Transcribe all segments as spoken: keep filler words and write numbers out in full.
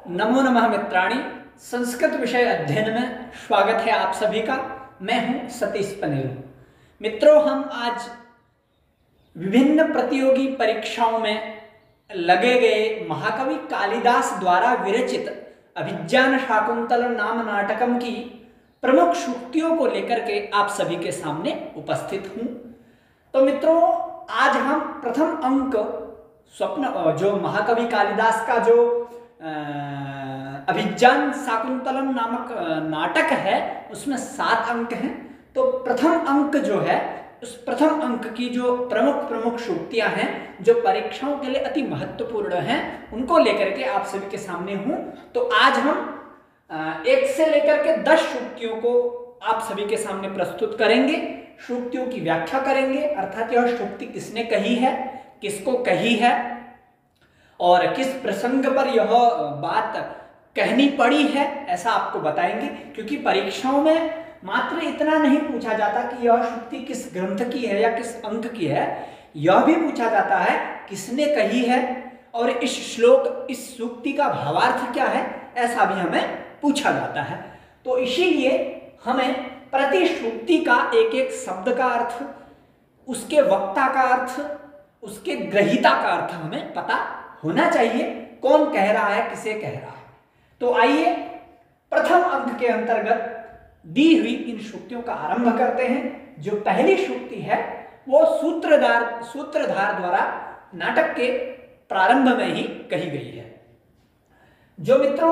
नमो नमः मित्राणि। संस्कृत विषय अध्ययन में स्वागत है आप सभी का। मैं हूं सतीश पनेरू। मित्रों, हम आज विभिन्न प्रतियोगी परीक्षाओं में लगे गए महाकवि कालिदास द्वारा विरचित अभिज्ञान शाकुंतलम नाम नाटकम की प्रमुख सूक्तियों को लेकर के आप सभी के सामने उपस्थित हूं। तो मित्रों, आज हम प्रथम अंक स्वप्न जो महाकवि कालिदास का जो अभिज्ञान शाकुंतलम नामक नाटक है उसमें सात अंक हैं। तो प्रथम अंक जो है उस प्रथम अंक की जो प्रमुख प्रमुख सूक्तियां हैं जो परीक्षाओं के लिए अति महत्वपूर्ण हैं उनको लेकर के आप सभी के सामने हूं। तो आज हम एक से लेकर के दस सूक्तियों को आप सभी के सामने प्रस्तुत करेंगे। सूक्तियों की व्याख्या करेंगे, अर्थात यह सूक्ति किसने कही है, किसको कही है और किस प्रसंग पर यह बात कहनी पड़ी है, ऐसा आपको बताएंगे। क्योंकि परीक्षाओं में मात्र इतना नहीं पूछा जाता कि यह सूक्ति किस ग्रंथ की है या किस अंक की है, यह भी पूछा जाता है किसने कही है और इस श्लोक इस सूक्ति का भावार्थ क्या है, ऐसा भी हमें पूछा जाता है। तो इसीलिए हमें प्रति सूक्ति का एक एक शब्द का अर्थ, उसके वक्ता का अर्थ, उसके ग्रहीता का अर्थ हमें पता होना चाहिए। कौन कह रहा है, किसे कह रहा है। तो आइए प्रथम अंक के अंतर्गत दी हुई इन सूक्तियों का आरंभ करते हैं। जो पहली सूक्ति है वो सूत्रधार सूत्रधार द्वारा नाटक के प्रारंभ में ही कही गई है। जो मित्रों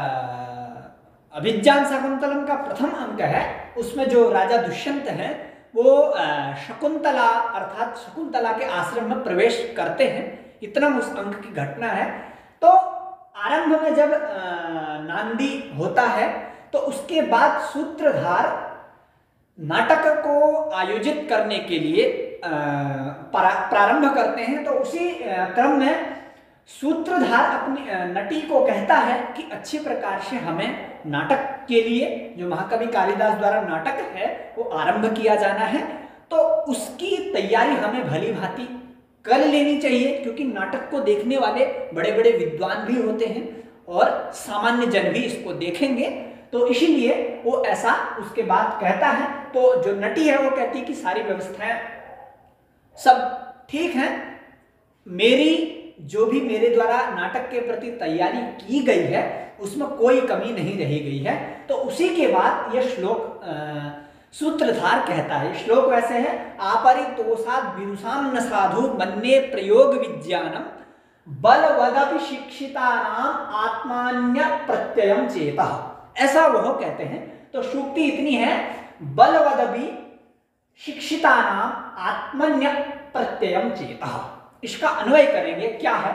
अभिज्ञान शाकुंतलम का प्रथम अंक है उसमें जो राजा दुष्यंत हैं वो शकुंतला अर्थात शकुंतला के आश्रम में प्रवेश करते हैं, इतना उस अंक की घटना है। तो आरंभ में जब नांदी होता है तो उसके बाद सूत्रधार नाटक को आयोजित करने के लिए प्रारंभ करते हैं। तो उसी क्रम में सूत्रधार अपनी नटी को कहता है कि अच्छी प्रकार से हमें नाटक के लिए जो महाकवि कालिदास द्वारा नाटक है वो आरंभ किया जाना है, तो उसकी तैयारी हमें भली भांति कर लेनी चाहिए। क्योंकि नाटक को देखने वाले बड़े बड़े विद्वान भी होते हैं और सामान्य जन भी इसको देखेंगे, तो इसीलिए वो ऐसा उसके बाद कहता है। तो जो नटी है वो कहती है कि सारी व्यवस्थाएं सब ठीक हैं, मेरी जो भी मेरे द्वारा नाटक के प्रति तैयारी की गई है उसमें कोई कमी नहीं रही गई है। तो उसी के बाद यह श्लोक सूत्रधार कहता है। श्लोक वैसे है, आपरितोषाद विदुषाम न साधु मन्ये प्रयोग विज्ञानम बलवदपि शिक्षितानाम आत्मान्य प्रत्ययम चेतः, ऐसा वह कहते हैं। तो सूक्ति इतनी है, बलवदपि शिक्षितानाम आत्मन्य प्रत्ययम चेतः। इसका अन्वय करेंगे, क्या है,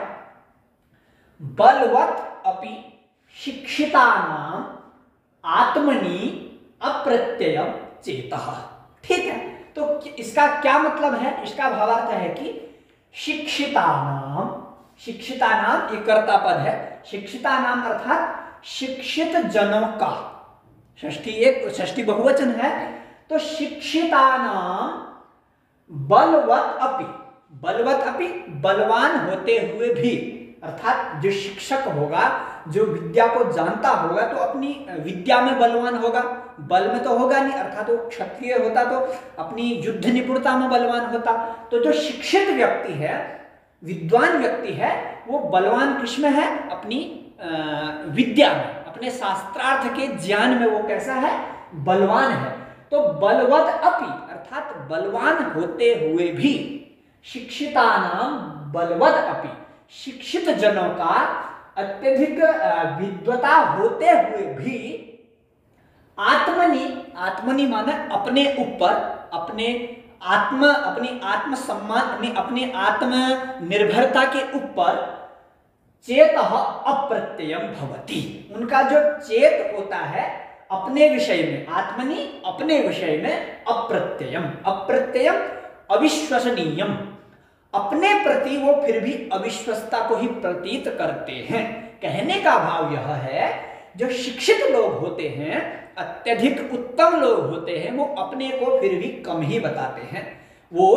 बलवत अपि शिक्षितानाम आत्मनि अप्रत्ययम चेतः। ठीक है, तो इसका क्या मतलब है, इसका भावार्थ है कि शिक्षितानाम, शिक्षितानाम एक कर्ता पद है, शिक्षितानाम अर्थात शिक्षित जनों का, षष्ठी एक षष्ठी बहुवचन है। तो शिक्षितानाम बलवत अपि, बलवत अपि बलवान होते हुए भी, अर्थात जो शिक्षक होगा जो विद्या को जानता होगा तो अपनी विद्या में बलवान होगा, बल में तो होगा नहीं, अर्थात वो क्षत्रिय होता तो अपनी युद्ध निपुणता में बलवान होता। तो जो शिक्षित व्यक्ति है, विद्वान व्यक्ति है, वो बलवान किसमें है, अपनी विद्या में, अपने शास्त्रार्थ के ज्ञान में वो कैसा है, बलवान है। तो बलवत अपि अर्थात बलवान होते हुए भी, शिक्षितानाम बलवत अपि शिक्षित जनों का अत्यधिक विद्वता होते हुए भी, आत्मनि, आत्मनि माने अपने ऊपर, अपने आत्म अपनी आत्म सम्मान, अपनी अपने आत्म निर्भरता के ऊपर चेतः अप्रत्ययम भवति, उनका जो चेत होता है अपने विषय में, आत्मनि अपने विषय में, अप्रत्ययम, अप्रत्ययम अविश्वसनीयम, अपने प्रति वो फिर भी अविश्वसता को ही प्रतीत करते हैं। कहने का भाव यह है, जो शिक्षित लोग होते हैं, अत्यधिक उत्तम लोग होते हैं, वो अपने को फिर भी कम ही बताते हैं, वो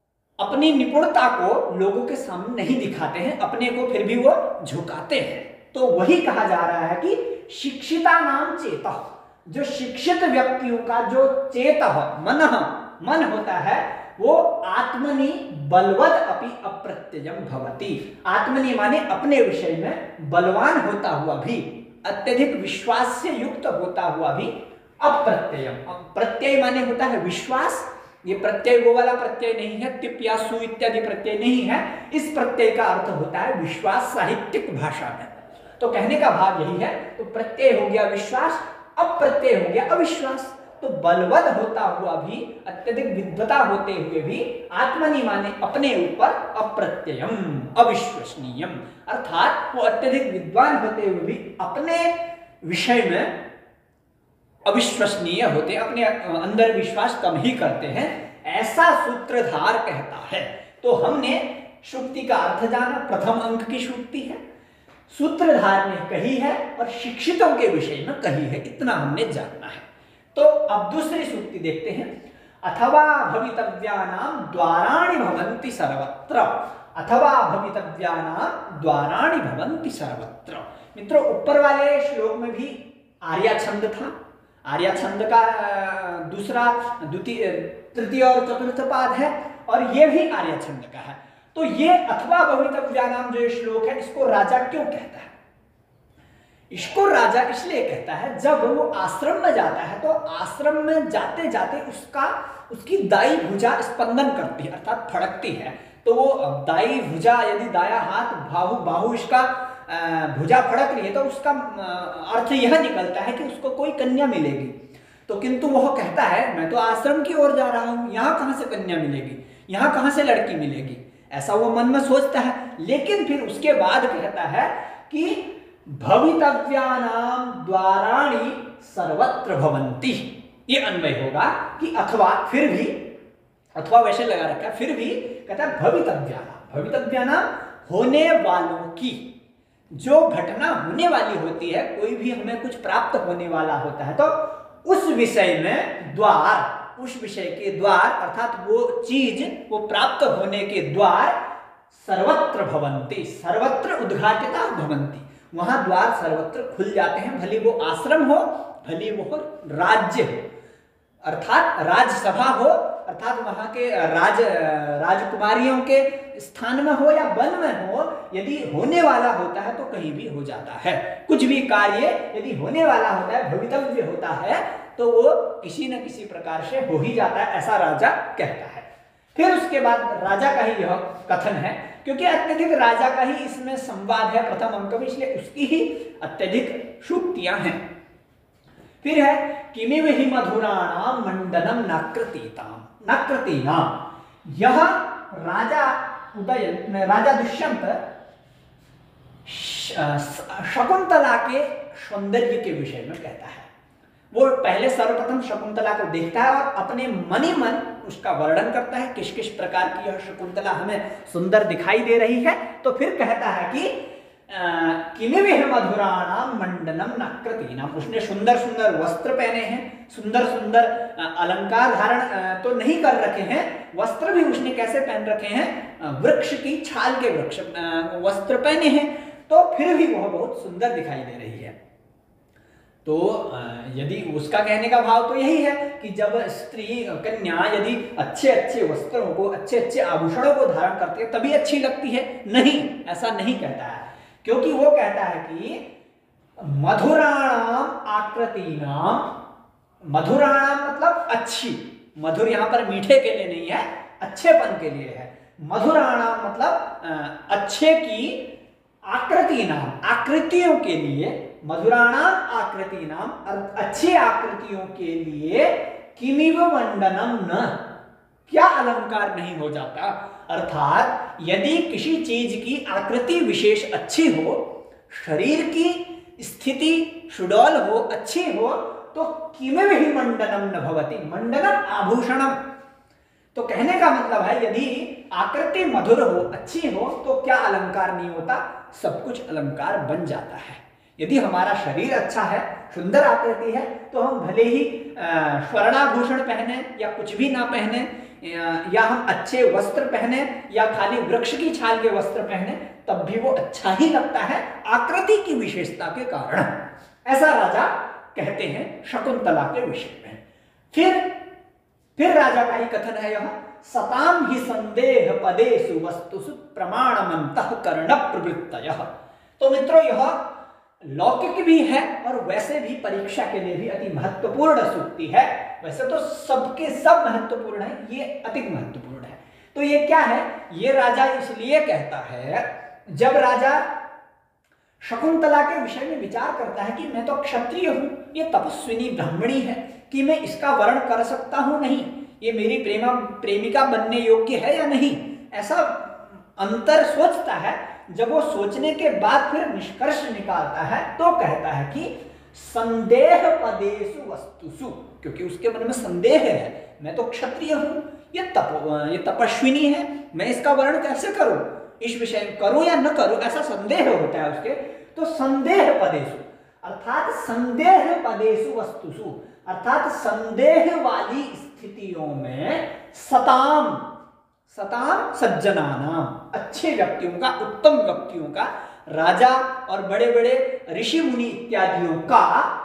अपनी निपुणता को लोगों के सामने नहीं दिखाते हैं, अपने को फिर भी वो झुकाते हैं। तो वही कहा जा रहा है कि शिक्षिता नाम चेतः, जो शिक्षित व्यक्तियों का जो चेतः मन मन होता है वो आत्मनि बलवद अपि अप्रत्ययम भवति। आत्मनि माने अपने विषय में बलवान होता हुआ भी, अत्यधिक विश्वास से युक्त होता हुआ भी अप्रत्ययम। प्रत्यय माने होता है विश्वास, ये प्रत्यय वो वाला प्रत्यय नहीं है, तिप या सु इत्यादि प्रत्यय नहीं है। इस प्रत्यय का अर्थ होता है विश्वास साहित्यिक भाषा में। तो कहने का भाव यही है, तो प्रत्यय हो गया विश्वास, अप्रत्यय हो गया अविश्वास। तो बलवद होता हुआ भी, अत्यधिक विद्वता होते हुए भी, आत्मनि माने अपने ऊपर, अप्रत्ययम अविश्वसनीयम, अर्थात वो अत्यधिक विद्वान होते हुए भी अपने विषय में अविश्वसनीय होते, अपने अंदर विश्वास कम ही करते हैं, ऐसा सूत्रधार कहता है। तो हमने शुक्ति का अर्थ जाना, प्रथम अंक की शुक्ति है, सूत्रधार ने कही है और शिक्षितों के विषय में कही है, इतना हमने जानना है। तो अब दूसरी सूक्ति देखते हैं। अथवा भवितव्यानाम द्वाराणि भवन्ति सर्वत्र, अथवा भवितव्यानाम द्वाराणि भवन्ति सर्वत्र। मित्रों, ऊपर वाले श्लोक में भी आर्या छंद था, आर्या छंद का दूसरा, द्वितीय, तृतीय और चतुर्थ पाद है, और ये भी आर्या छंद का है। तो ये अथवा भवितव्यानाम जो श्लोक है, इसको राजा क्यों कहता है? इसको राजा इसलिए कहता है, जब वो आश्रम में जाता है तो आश्रम में जाते जाते उसका उसकी दाई भुजा स्पंदन करती है, अर्थात फड़कती है। तो वो दाई भुजा, यदि दाया हाथ बाहु बाहु इसका भुजा फड़क रही है, तो उसका अर्थ यह निकलता है कि उसको कोई कन्या मिलेगी। तो किंतु वह कहता है, मैं तो आश्रम की ओर जा रहा हूं, यहाँ कहाँ से कन्या मिलेगी, यहाँ कहाँ से लड़की मिलेगी, ऐसा वो मन में सोचता है। लेकिन फिर उसके बाद कहता है कि भवितव्यानाम द्वाराणि सर्वत्र भवन्ति, ये अन्वय होगा कि अथवा, फिर भी, अथवा वैसे लगा रखा है, फिर भी कहता है भवितव्यानाम, भवितव्यानाम होने वालों की, जो घटना होने वाली होती है, कोई भी हमें कुछ प्राप्त होने वाला होता है, तो उस विषय में द्वार, उस विषय के द्वार, अर्थात वो चीज, वो प्राप्त होने के द्वार सर्वत्र भवन्ति, सर्वत्र उद्घाटिता भवन्ति, वहां द्वार सर्वत्र खुल जाते हैं, भले वो आश्रम हो, भले वो राज्य हो, अर्थात राजसभा हो, अर्थात वहां के राज राजकुमारियों के स्थान में हो या वन में हो, यदि होने वाला होता है तो कहीं भी हो जाता है। कुछ भी कार्य यदि होने वाला होता है, भवितव्य होता है, तो वो किसी न किसी प्रकार से हो ही जाता है, ऐसा राजा कहता है। फिर उसके बाद राजा का ही यह कथन है, क्योंकि अत्यधिक राजा का ही इसमें संवाद है प्रथम अंक में, इसलिए उसकी ही अत्यधिक शुक्तियां हैं। फिर है किमिव हि मधुराणाम मंडनम नकृतीताम, नकृतीनाम, यह राजा उदय राजा दुष्यंत शकुंतला के सौंदर्य के विषय में कहता है। वो पहले सर्वप्रथम शकुंतला को देखता है और अपने मन ही मन उसका वर्णन करता है, किस किस प्रकार की यह शकुंतला हमें सुंदर दिखाई दे रही है। तो फिर कहता है कि किमिव मधुराणाम मंडनम नकृतीनाम, उसने सुंदर सुंदर वस्त्र पहने हैं, सुंदर सुंदर अलंकार धारण तो नहीं कर रखे हैं, वस्त्र भी उसने कैसे पहन रखे हैं, वृक्ष की छाल के वृक्ष वस्त्र पहने हैं, तो फिर भी वह बहुत सुंदर दिखाई दे रही है। तो यदि उसका कहने का भाव तो यही है कि जब स्त्री कन्या यदि अच्छे अच्छे वस्त्रों को, अच्छे अच्छे आभूषणों को धारण करती है तभी अच्छी लगती है, नहीं, ऐसा नहीं कहता है, क्योंकि वो कहता है कि मधुराणाम आकृतीनाम, मधुराणाम मतलब अच्छी, मधुर यहां पर मीठे के लिए नहीं है, अच्छेपन के लिए है। मधुराणाम मतलब अच्छे की, आकृति नाम, आकृतियों के लिए, मधुराणाम आकृति नाम, अच्छे आकृतियों के लिए किमिव मंडनम न, क्या अलंकार नहीं हो जाता। अर्थात यदि किसी चीज की आकृति विशेष अच्छी हो, शरीर की स्थिति सुडौल हो, अच्छी हो, तो किमिव ही मंडनम न भवति, मंडनम आभूषणम। तो कहने का मतलब है यदि आकृति मधुर हो, अच्छी हो, तो क्या अलंकार नहीं होता, सब कुछ अलंकार बन जाता है। यदि हमारा शरीर अच्छा है, सुंदर आकृति है, तो हम भले ही स्वर्णाभूषण पहने या कुछ भी ना पहने, या हम अच्छे वस्त्र पहने या खाली वृक्ष की छाल के वस्त्र पहने तब भी वो अच्छा ही लगता है आकृति की विशेषता के कारण। ऐसा राजा कहते हैं शकुंतला के विषय में। फिर फिर राजा का ही कथन है यह, सताम ही संदेह पदेषु वस्तुषु प्रमाणमंतः कर्ण प्रवृत्तयः। तो मित्रों यह लौकिक भी है और वैसे भी परीक्षा के लिए भी अति महत्वपूर्ण सूक्ति है। वैसे तो सबके सब महत्वपूर्ण है, ये अधिक महत्वपूर्ण है। तो ये क्या है, ये राजा इसलिए कहता है जब राजा शकुंतला के विषय में विचार करता है कि मैं तो क्षत्रिय हूं, ये तपस्विनी ब्राह्मणी है कि मैं इसका वर्ण कर सकता हूं नहीं, ये मेरी प्रेमा प्रेमिका बनने योग्य है या नहीं, ऐसा अंतर सोचता है। जब वो सोचने के बाद फिर निष्कर्ष निकालता है तो कहता है कि संदेह पदेषु वस्तुषु, क्योंकि उसके मन में संदेह है, मैं तो क्षत्रिय हूं, ये तप ये तपस्विनी है, मैं इसका वर्ण कैसे करूं, इस विषय में करूं या न करूं, ऐसा संदेह होता है उसके। तो संदेह पदेषु अर्थात संदेह पदेषु वस्तुषु अर्थात संदेह वाली स्थितियों में सताम सताम सज्जनानाम अच्छे व्यक्तियों का, उत्तम व्यक्तियों का, राजा और बड़े बड़े ऋषि मुनि इत्यादियों का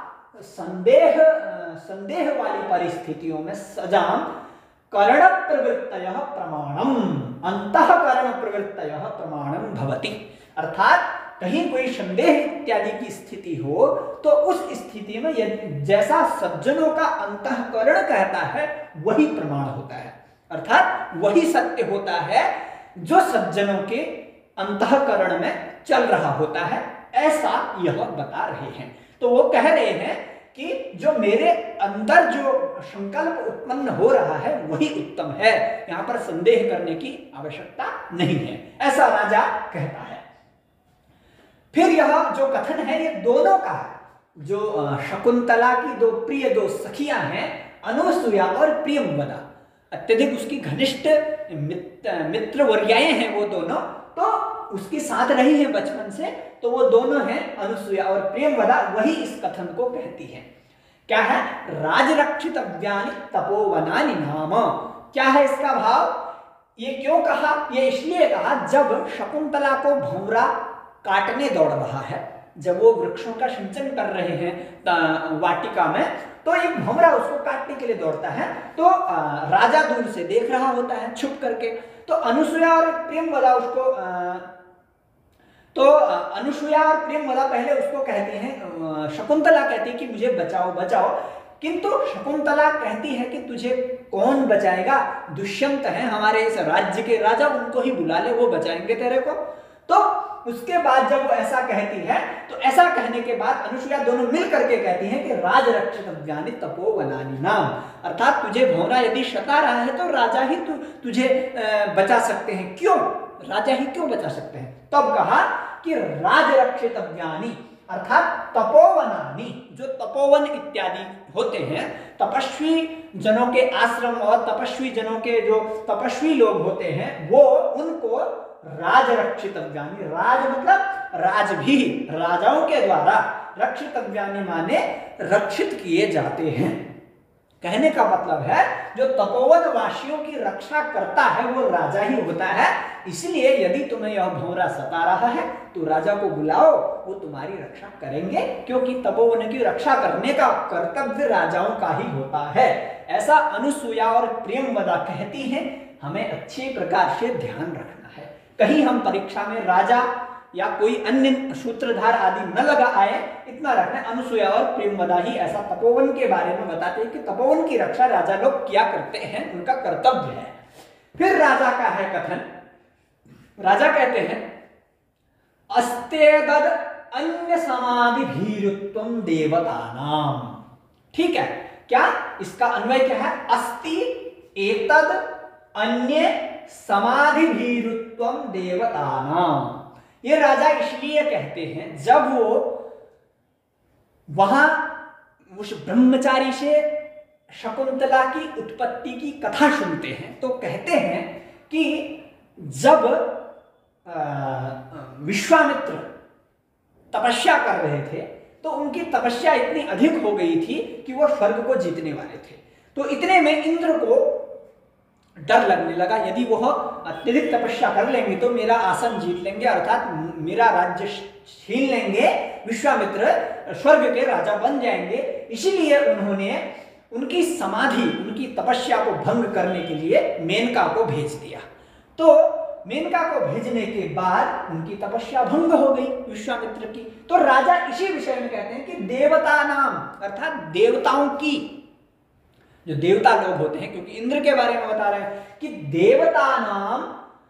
संदेह संदेह वाली परिस्थितियों में सजाम कर्ण प्रवृत्तयः प्रमाणम अंतःकरण प्रवृत्तयः प्रमाणम भवति। अर्थात कहीं कोई संदेह इत्यादि की स्थिति हो तो उस स्थिति में जैसा सज्जनों का अंतःकरण कहता है वही प्रमाण होता है, अर्थात वही सत्य होता है जो सज्जनों के अंतःकरण में चल रहा होता है, ऐसा यह बता रहे हैं। तो वो कह रहे हैं कि जो मेरे अंदर जो संकल्प उत्पन्न हो रहा है वही उत्तम है, यहां पर संदेह करने की आवश्यकता नहीं है, ऐसा राजा कहता है। फिर यह जो कथन है ये दोनों का है, जो शकुंतला की दो प्रिय दो सखियां हैं अनुसुया और प्रियंवदा, अत्यधिक उसकी घनिष्ठ मित्र मित्र वर्याएं हैं वो दोनों, तो उसके साथ रही है बचपन से, तो वो दोनों हैं अनुसुया और प्रियंवदा, वही इस कथन को कहती है। क्या है, राजरक्षितव्यानि तपोवनानि नाम। क्या है इसका भाव, ये क्यों कहा, ये इसलिए कहा जब शकुंतला को भंवरा काटने दौड़ रहा है, जब वो वृक्षों का सिंचन कर रहे हैं वाटिका में, तो एक भंवरा उसको काटने के लिए दौड़ता है, तो राजा दूर से देख रहा होता है छुप करके, तो अनुसुया और प्रियंवदा उसको तो अनुसुया और प्रियंवदा पहले उसको कहते हैं, शकुंतला कहती है कि मुझे बचाओ बचाओ, किंतु शकुंतला कहती है कि तुझे कौन बचाएगा, दुष्यंत है हमारे इस राज्य के राजा, उनको ही बुला ले, वो बचाएंगे तेरे को। तो उसके बाद जब वो ऐसा कहती है तो ऐसा कहने के बाद अनुसुया दोनों मिल करके कहती हैं कि राजरक्षितव्यानि तपोवनानि नाम, अर्थात तुझे भंवरा यदि सता रहा है तो राजा ही तु, तुझे बचा सकते हैं। क्यों, राजा ही क्यों बचा सकते हैं? तब कहा कि राजरक्षितव्यानि अर्थात तपोवनानि, जो तपोवन इत्यादि होते हैं, तपस्वी जनों के आश्रम और तपस्वी जनों के जो तपस्वी लोग होते हैं वो उनको राजरक्षितव्यानि, राज मतलब राज भी, राजाओं के द्वारा, रक्षितव्यानि माने रक्षित किए जाते हैं। कहने का मतलब है जो तपोवन वासियों की रक्षा करता है वो राजा ही होता है। इसलिए यदि तुम्हें यह भंवरा सता रहा है तो राजा को बुलाओ, वो तुम्हारी रक्षा करेंगे, क्योंकि तपोवन की रक्षा करने का कर्तव्य राजाओं का ही होता है। ऐसा अनुसुया और प्रियंवदा कहती हैं, हमें अच्छे प्रकार से ध्यान रखना है, कहीं हम परीक्षा में राजा या कोई अन्य सूत्रधार आदि न लगा आए, इतना रखना। अनुसुया और प्रेमवदा ही ऐसा तपोवन के बारे में बताते हैं कि तपोवन की रक्षा राजा लोग किया करते हैं, उनका कर्तव्य है। फिर राजा का है कथन, राजा कहते हैं अस्तेदद अन्य समाधि भीरुत्वम देवतानाम। ठीक है, क्या इसका अन्वय क्या है? अस्ति एतद अन्य समाधि भीरुत्वम देवतानाम। ये राजा इसलिए कहते हैं जब वो वहां उस ब्रह्मचारी से शकुंतला की उत्पत्ति की कथा सुनते हैं तो कहते हैं कि जब विश्वामित्र तपस्या कर रहे थे तो उनकी तपस्या इतनी अधिक हो गई थी कि वो स्वर्ग को जीतने वाले थे। तो इतने में इंद्र को डर लगने लगा, यदि वह अत्यधिक तपस्या कर लेंगे तो मेरा आसन जीत लेंगे, अर्थात मेरा राज्य छीन लेंगे, विश्वामित्र स्वर्ग के राजा बन जाएंगे। इसीलिए उन्होंने उनकी समाधि, उनकी तपस्या को भंग करने के लिए मेनका को भेज दिया। तो मेनका को भेजने के बाद उनकी तपस्या भंग हो गई विश्वामित्र की। तो राजा इसी विषय में कहते हैं कि देवता नाम, अर्थात देवताओं की, जो देवता लोग होते हैं, क्योंकि इंद्र के बारे में बता रहे हैं कि देवता नाम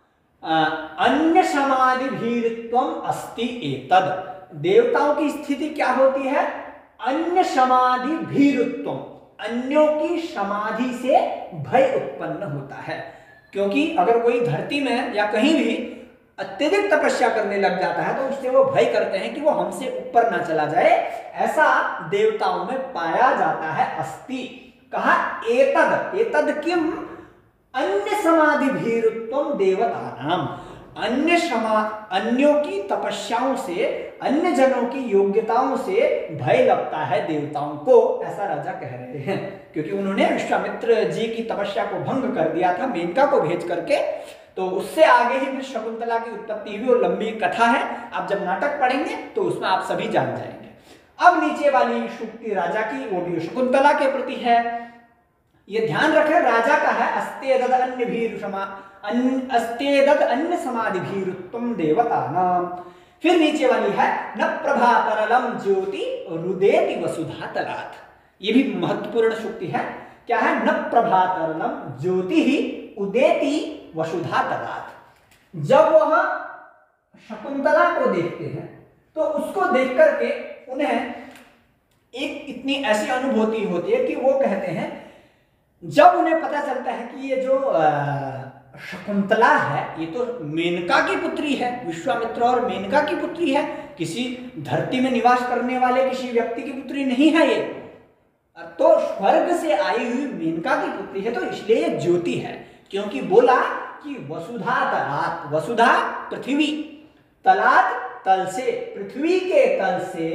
अन्य समाधि भीरत्वम अस्ति एतद। देवताओं की स्थिति क्या होती है? अन्य समाधि भीरत्वम, अन्यों की समाधि से भय उत्पन्न होता है। क्योंकि अगर कोई धरती में या कहीं भी अत्यधिक तपस्या करने लग जाता है तो उससे वो भय करते हैं कि वो हमसे ऊपर ना चला जाए, ऐसा देवताओं में पाया जाता है। अस्ति कहा एतद, एतद किम अन्य समाधि भीरुत्वम देवतानाम, अन्य समा अन्यों की तपस्याओं से, अन्य जनों की योग्यताओं से भय लगता है देवताओं को, ऐसा राजा कह रहे हैं। क्योंकि उन्होंने विश्वामित्र जी की तपस्या को भंग कर दिया था मेनका को भेज करके। तो उससे आगे ही फिर शकुंतला की उत्पत्ति हुई और लंबी कथा है, आप जब नाटक पढ़ेंगे तो उसमें आप सभी जान जाएंगे। अब नीचे वाली सूक्ति राजा की, वो भी शकुंतला के प्रति है। ये ध्यान रखें, राजा का है अस्तेदद अन्य भीरु समा अस्तेदद अन्य समाधि भीरुत्वम देवतानाम। फिर नीचे वाली है न प्रभातरलम ज्योति रुदेति वसुधा तलात्। ये भी महत्वपूर्ण सूक्ति है। क्या है? न प्रभातरलम ज्योति ही उदेति वसुधा तलात्। जब वह शकुंतला को देखते हैं तो उसको देख करके उन्हें एक इतनी ऐसी अनुभूति होती है कि वो कहते हैं, जब उन्हें पता चलता है कि ये जो शकुंतला है ये तो मेनका की पुत्री है, विश्वामित्र और मेनका की पुत्री है, किसी धरती में निवास करने वाले किसी व्यक्ति की पुत्री नहीं है, ये तो स्वर्ग से आई हुई मेनका की पुत्री है, तो इसलिए ये ज्योति है। क्योंकि बोला कि वसुधा तलात्, वसुधा पृथ्वी, तलात् तल से, पृथ्वी के तल से,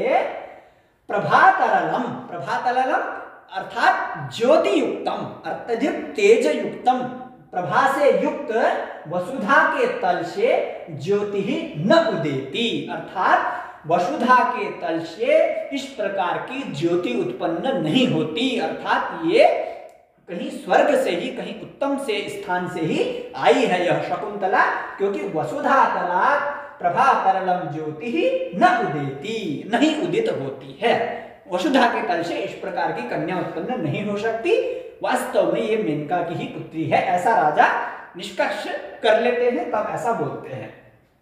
प्रभातरलम, प्रभातरलम अर्थात ज्योति युक्तम, अत्यधिक तेज युक्तम, प्रभा से युक्त वसुधा के तल से ज्योति ही न उदेति, अर्थात वसुधा के तल से इस प्रकार की ज्योति उत्पन्न नहीं होती। अर्थात ये कहीं स्वर्ग से ही, कहीं उत्तम से स्थान से ही आई है यह शकुंतला, क्योंकि वसुधा तलात् प्रभातरलम ज्योति ही न उदेति, नहीं उदित होती है। वसुधा के तल से इस प्रकार की कन्या उत्पन्न नहीं हो सकती, वास्तव में ये मेनका की ही पुत्री है, ऐसा राजा निष्कर्ष कर लेते हैं, तब ऐसा बोलते हैं।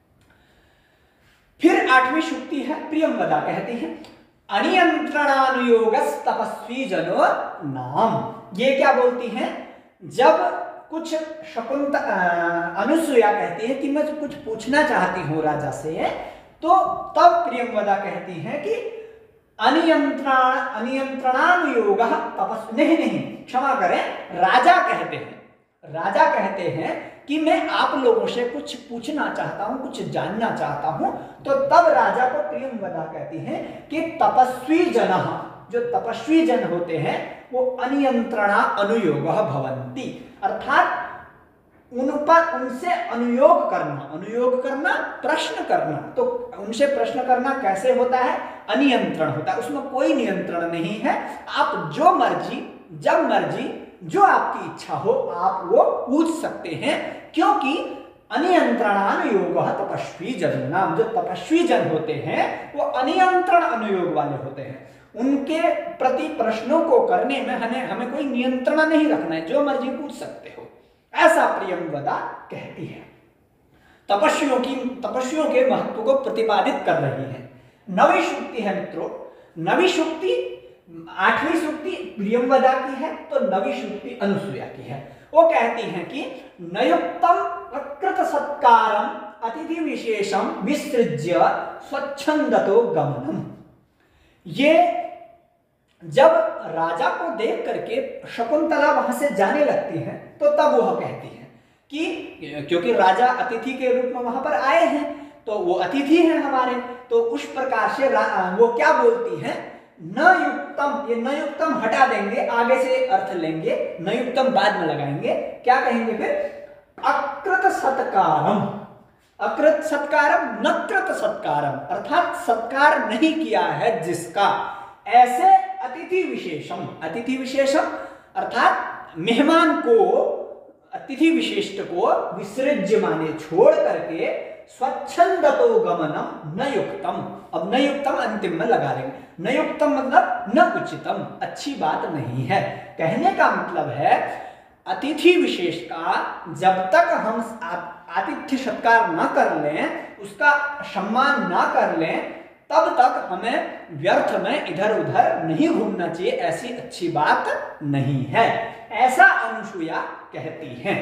फिर आठवीं सूक्ति है प्रियंवदा, कहती है अनियंत्रणानुयोगस् तपस्वी जनो नाम। ये क्या बोलती हैं? जब कुछ शकुंत अनुसुया कहती है कि मैं कुछ पूछना चाहती हूँ राजा से, तो तब प्रियंवदा कहती हैं कि अनियंत्रण अनियंत्रणानुयोग तपस्वी, नहीं नहीं क्षमा करें, राजा कहते हैं, राजा कहते हैं कि मैं आप लोगों से कुछ पूछना चाहता हूं, कुछ जानना चाहता हूं। तो तब राजा को प्रियंवदा कहती हैं कि तपस्वी जनः, जो तपस्वी जन होते हैं वो अनियंत्रणा अनुयोग भवन्ति, अर्थात उन पर उनसे अनुयोग करना, अनुयोग करना प्रश्न करना। तो उनसे प्रश्न करना कैसे होता है? अनियंत्रण होता है, उसमें कोई नियंत्रण नहीं है। आप जो मर्जी, जब मर्जी, जो आपकी इच्छा हो आप वो पूछ सकते हैं, क्योंकि अनियंत्रणानुयोग तपस्वी जन नाम। जो तपस्वी जन होते हैं वो अनियंत्रण अनुयोग वाले होते हैं, उनके प्रति प्रश्नों को करने में हमें हमें कोई नियंत्रण नहीं रखना है, जो मर्जी पूछ सकते हो, ऐसा प्रियंवदा कहती है। तपस्वियों की, तपस्वियों के महत्व को प्रतिपादित कर रही है। नवी सूक्ति है मित्रों, नवी सूक्ति, आठवीं सूक्ति प्रियंवदा की है, तो नवी सूक्ति अनुसुया की है। वो कहती हैं कि नयुक्तम अकृत सत्कारम अतिथि विशेषम विसृज्य स्वच्छंदतो गमनम। ये जब राजा को देख करके शकुंतला वहां से जाने लगती है तो तब वह कहती है कि क्योंकि राजा अतिथि के रूप में वहां पर आए हैं, तो वो अतिथि हैं हमारे, तो उस प्रकार से वो क्या बोलती हैं, न युक्तम, ये न युक्तम हटा देंगे, आगे से अर्थ लेंगे, न युक्तम बाद में लगाएंगे। क्या कहेंगे फिर? अकृत सत्कारम, अकृत सत्कारम नकृत सत्कारम, अर्थात सत्कार नहीं किया है जिसका, ऐसे अतिथि विशेषम, अतिथि विशेषम अर्थात मेहमान को, अतिथि विशिष्ट को विसृज्य माने छोड़ करके स्वच्छंदतो गमनम न युक्तम, अब न युक्तम अंतिम में लगा देंगे, न युक्तम मतलब न उचितम, अच्छी बात नहीं है। कहने का मतलब है अतिथि विशेष का जब तक हम आतिथ्य सत्कार न कर लें, उसका सम्मान न कर लें, तब तक हमें व्यर्थ में इधर उधर नहीं घूमना चाहिए, ऐसी अच्छी बात नहीं है, ऐसा अनुसूया कहती हैं।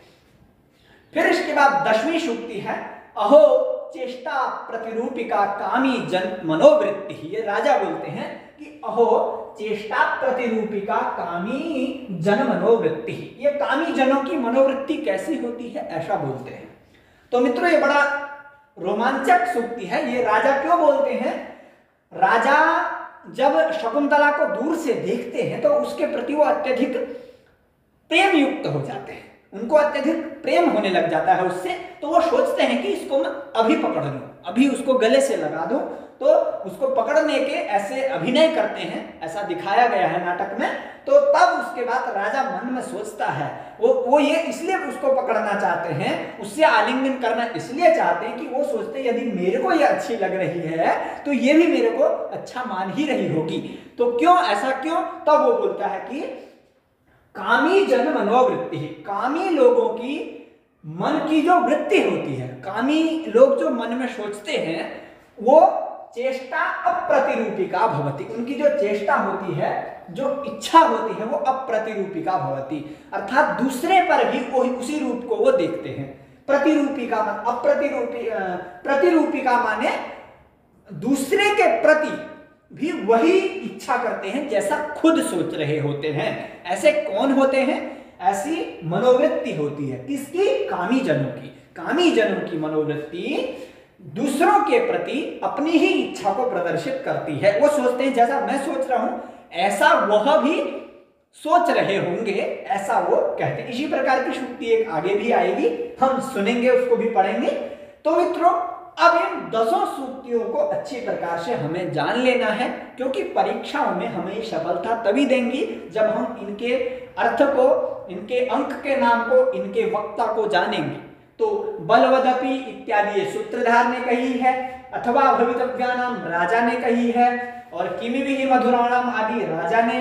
फिर इसके बाद दसवीं सूक्ति है, अहो चेष्टा प्रतिरूपिका कामी जन मनोवृत्ति, ये राजा बोलते हैं कि अहो चेष्टा प्रतिरूपिका कामी जन मनोवृत्ति, ये कामी जनों की मनोवृत्ति कैसी होती है, ऐसा बोलते हैं। तो मित्रों ये बड़ा रोमांचक सूक्ति है। ये राजा क्यों बोलते हैं? राजा जब शकुंतला को दूर से देखते हैं तो उसके प्रति वो अत्यधिक प्रेम युक्त हो जाते हैं, उनको अत्यधिक प्रेम होने लग जाता है उससे, तो वो सोचते हैं कि इसको मैं अभी पकड़ लूं, अभी उसको गले से लगा दूं, तो उसको पकड़ने के ऐसे अभिनय करते हैं, ऐसा दिखाया गया है नाटक में। तो तब उसके बाद राजा मन में सोचता है, वो वो ये इसलिए उसको पकड़ना चाहते हैं, उससे आलिंगन करना इसलिए चाहते हैं कि वो सोचते हैं यदि मेरे को ये अच्छी लग रही है तो ये भी मेरे को अच्छा मान ही रही होगी। तो क्यों ऐसा क्यों? तब वो बोलता है कि कामी जन मनोवृत्ति, कामी लोगों की मन की जो वृत्ति होती है, कामी लोग जो मन में सोचते हैं वो चेष्टा अप्रतिरूपिका भवति, उनकी जो चेष्टा होती है, जो इच्छा होती है वो अप्रतिरूपिका भवति, अर्थात दूसरे पर भी वही उसी रूप को वो देखते हैं। प्रतिरूपिका मान अप्रतिरूपी, प्रतिरूपिका माने दूसरे के प्रति भी वही इच्छा करते हैं जैसा खुद सोच रहे होते हैं। ऐसे कौन होते हैं? ऐसी मनोवृत्ति होती है किसकी? कामी जनों की। कामी जनों की मनोवृत्ति दूसरों के प्रति अपनी ही इच्छा को प्रदर्शित करती है। वो सोचते हैं जैसा मैं सोच रहा हूं ऐसा वह भी सोच रहे होंगे, ऐसा वो कहते हैं। इसी प्रकार की सूक्ति एक आगे भी आएगी, हम सुनेंगे, उसको भी पढ़ेंगे। तो मित्रों अब इन दसों सूक्तियों को अच्छी प्रकार से हमें जान लेना है, क्योंकि परीक्षाओं में हमें सफलता तभी देंगी जब हम इनके अर्थ को, इनके अंक के नाम को, इनके वक्ता को जानेंगे। तो बलवदपि इत्यादि ये सूत्रधार ने कही है, अथवा भवितव्यानाम राजा ने कही है, और किमिभिः मधुराणाम आदि राजा ने,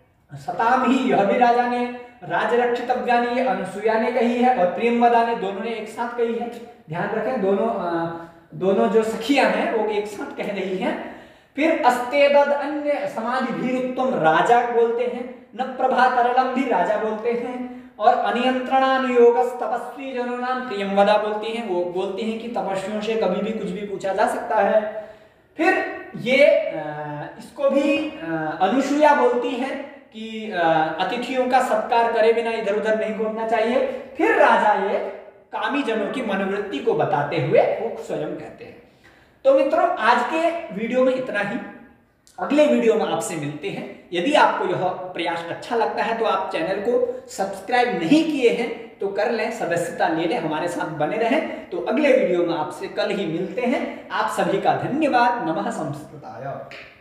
सताम ही यह भी राजा ने, राजरक्षितव्यानि ये अनुसूया ने कही है, और प्रेमवदा ने, दोनों ने एक साथ कही है। ध्यान रखें, दोनों आ, दोनों जो सखियां हैं वो एक साथ कह रही हैं। फिर अस्तेदद अन्य समाधि भीरुत्तम राजा बोलते हैं, न प्रभा तरलम भी राजा बोलते हैं, और अनियंत्रणानुयोग तपस्वी जनों नाम प्रियमवदा बोलती हैं, वो बोलती हैं कि तपस्वियों से कभी भी कुछ भी पूछा जा सकता है। फिर ये इसको भी अनुसूया बोलती है कि अतिथियों का सत्कार करे बिना इधर उधर नहीं घूमना चाहिए। फिर राजा ये कामी जनों की मनोवृत्ति को बताते हुए वो स्वयं कहते हैं। तो मित्रों आज के वीडियो में इतना ही, अगले वीडियो में आपसे मिलते हैं। यदि आपको यह प्रयास अच्छा लगता है तो आप चैनल को सब्सक्राइब नहीं किए हैं तो कर लें, सदस्यता ले लें, हमारे साथ बने रहें। तो अगले वीडियो में आपसे कल ही मिलते हैं। आप सभी का धन्यवाद। नमः संस्कृताय।